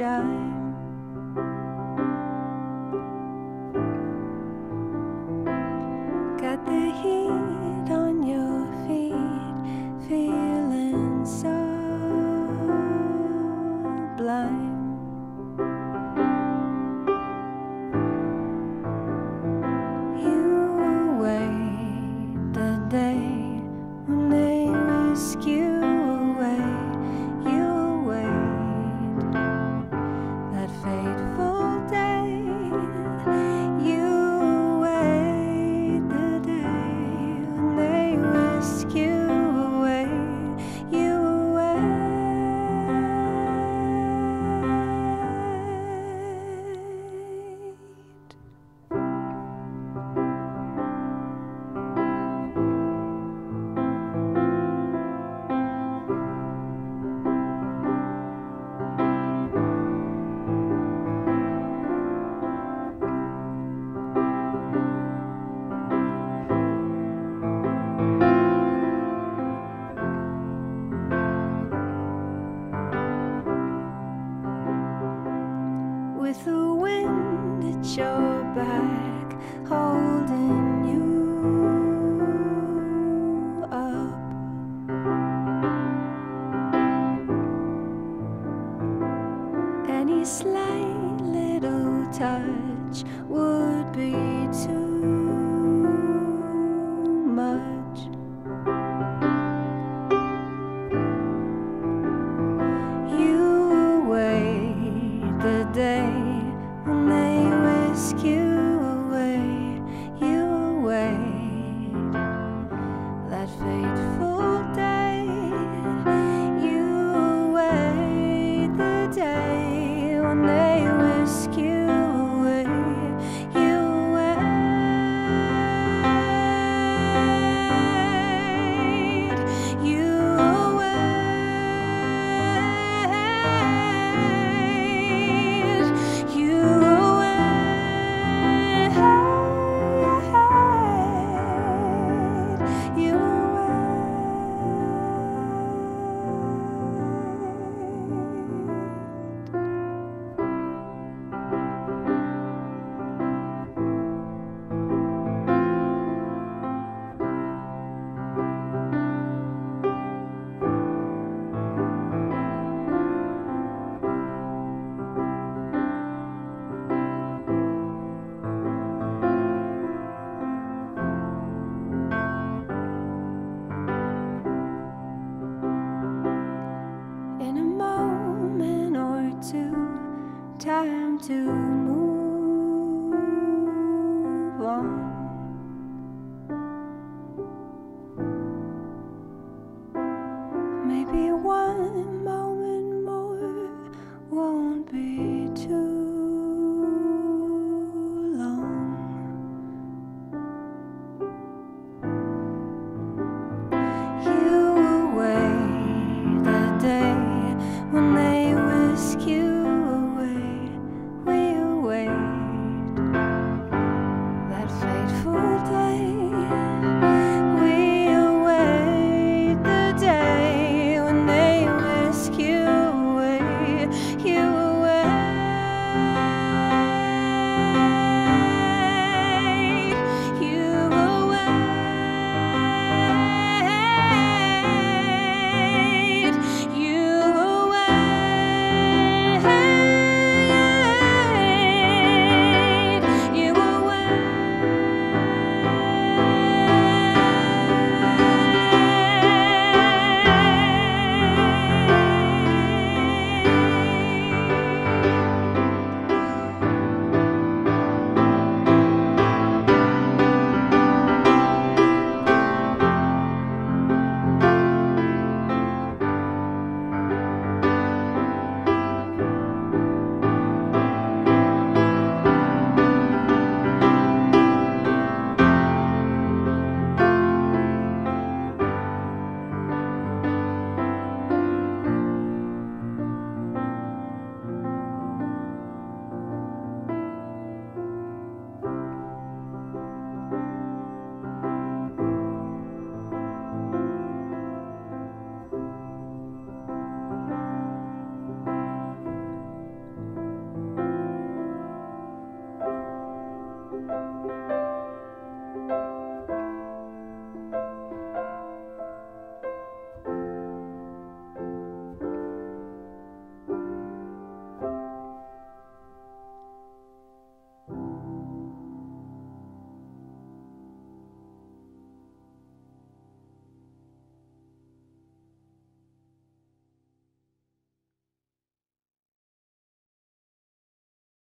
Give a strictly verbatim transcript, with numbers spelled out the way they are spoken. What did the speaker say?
shine. Got the heat on your feet, feeling so blind. You await the day when they whisk you away. You await that fateful day. You await the day when they whisk you away. You await. With the wind at your back, holding you up. Any slight little touch would be too much. You await the day when they whisk you away. You await that fateful day. You await the day when they whisk you away. You await. You await. You You in a moment or two, time to move on. Maybe one moment